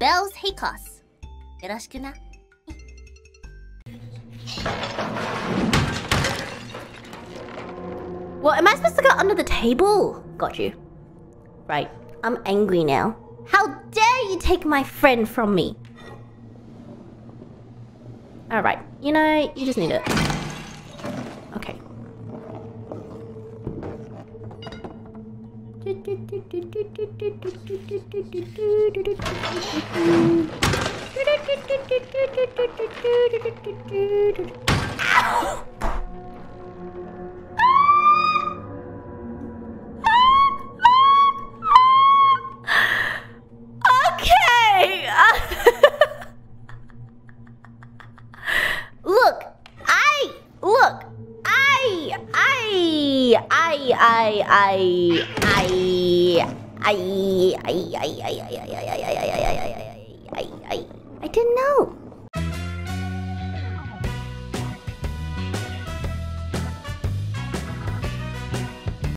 Baelz Hakos よろしくな。What, am I supposed to go under the table? Got you. Right, I'm angry now. How dare you take my friend from me? Alright, you know, you just need it. Okay. Ow! I didn't know.